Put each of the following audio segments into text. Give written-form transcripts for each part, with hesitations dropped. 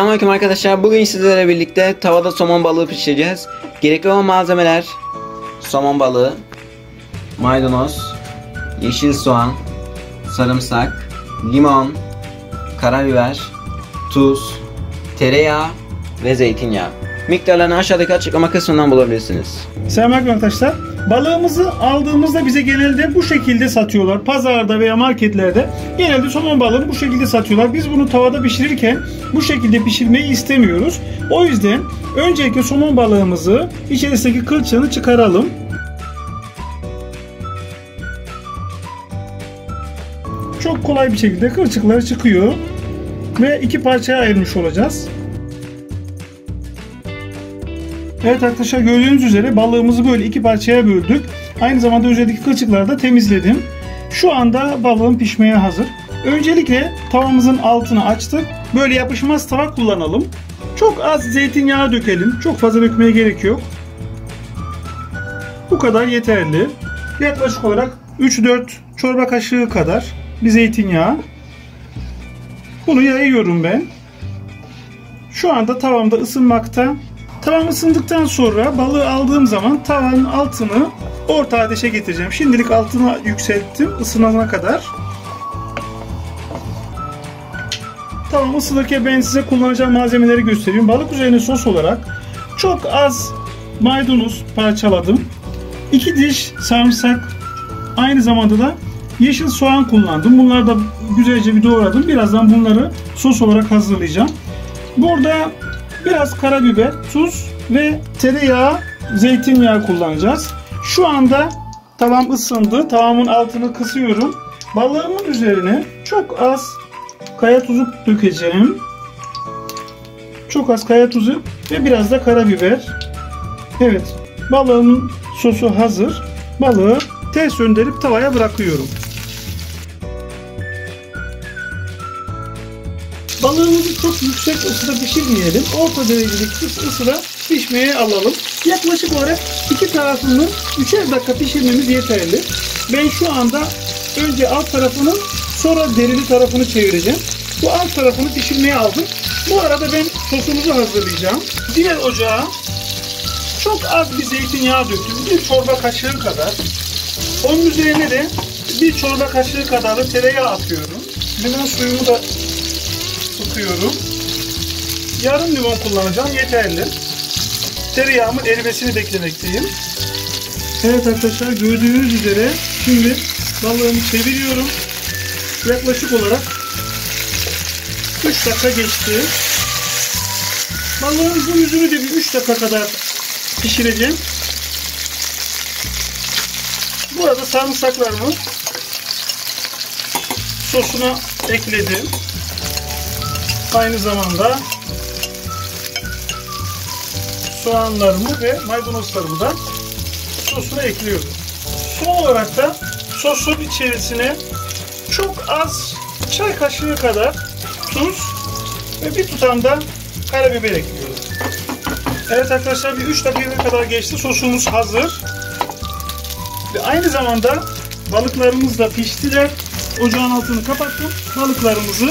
Selamünaleyküm arkadaşlar. Bugün sizlerle birlikte tavada somon balığı pişireceğiz. Gerekli olan malzemeler: somon balığı, maydanoz, yeşil soğan, sarımsak, limon, karabiber, tuz, tereyağı ve zeytinyağı. Miktarlarını aşağıdaki açıklama kısmından bulabilirsiniz. Selamünaleyküm arkadaşlar. Balığımızı aldığımızda bize genelde bu şekilde satıyorlar. Pazarda veya marketlerde genelde somon balığını bu şekilde satıyorlar. Biz bunu tavada pişirirken bu şekilde pişirmeyi istemiyoruz. O yüzden öncelikle somon balığımızı içerisindeki kılçığını çıkaralım. Çok kolay bir şekilde kılçıkları çıkıyor ve iki parçaya ayırmış olacağız. Evet arkadaşlar, gördüğünüz üzere balığımızı böyle iki parçaya böldük. Aynı zamanda üzerindeki kılçıkları da temizledim. Şu anda balığım pişmeye hazır. Öncelikle tavamızın altını açtık. Böyle yapışmaz tava kullanalım. Çok az zeytinyağı dökelim. Çok fazla dökmeye gerek yok. Bu kadar yeterli. Yaklaşık olarak 3-4 çorba kaşığı kadar bir zeytinyağı. Bunu yayıyorum ben. Şu anda tavamda ısınmakta. Tavam ısındıktan sonra balığı aldığım zaman tavanın altını orta ateşe getireceğim. Şimdilik altını yükselttim ısınana kadar. Tavam ısınırken ben size kullanacağım malzemeleri göstereyim. Balık üzerine sos olarak çok az maydanoz parçaladım. 2 diş sarımsak, aynı zamanda da yeşil soğan kullandım. Bunları da güzelce bir doğradım. Birazdan bunları sos olarak hazırlayacağım. Burada biraz karabiber, tuz ve tereyağı, zeytinyağı kullanacağız. Şu anda tavam ısındı. Tavamın altını kısıyorum. Balığımın üzerine çok az kaya tuzu dökeceğim. Çok az kaya tuzu ve biraz da karabiber. Evet, balığımın sosu hazır. Balığı ters döndürüp tavaya bırakıyorum. Balığımızı çok yüksek ısıda pişirmeyelim. Orta derecelik ısıda pişmeye alalım. Yaklaşık olarak iki tarafını 3'er dakika pişirmemiz yeterli. Ben şu anda önce alt tarafını, sonra derili tarafını çevireceğim. Bu alt tarafını pişirmeye aldım. Bu arada ben sosumuzu hazırlayacağım. Diğer ocağa çok az bir zeytinyağı döktüm. Bir çorba kaşığı kadar. Onun üzerine de bir çorba kaşığı kadar da tereyağı atıyorum. Limon suyumu da tutuyorum. Yarım limon kullanacağım, yeterli. Tereyağımın erimesini beklemekteyim. Evet arkadaşlar, gördüğünüz üzere şimdi balığımı çeviriyorum. Yaklaşık olarak 3 dakika geçti. Balığımızın yüzünü de bir 3 dakika kadar pişireceğim. Bu arada sarımsaklarımı sosuna ekledim. Aynı zamanda soğanlarımı ve maydanozlarımı da sosuna ekliyorum. Son olarak da sosun içerisine çok az çay kaşığı kadar tuz ve bir tutam da karabiber ekliyorum. Evet arkadaşlar, bir 3 dakika kadar geçti. Sosumuz hazır. Ve aynı zamanda balıklarımız da piştiler. Ocağın altını kapattım. Balıklarımızı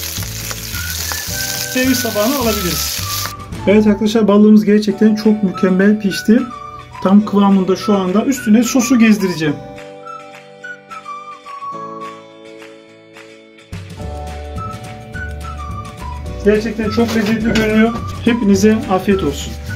servis tabağına alabiliriz. Evet arkadaşlar, balığımız gerçekten çok mükemmel pişti. Tam kıvamında şu anda. Üstüne sosu gezdireceğim. Gerçekten çok lezzetli görünüyor. Hepinize afiyet olsun.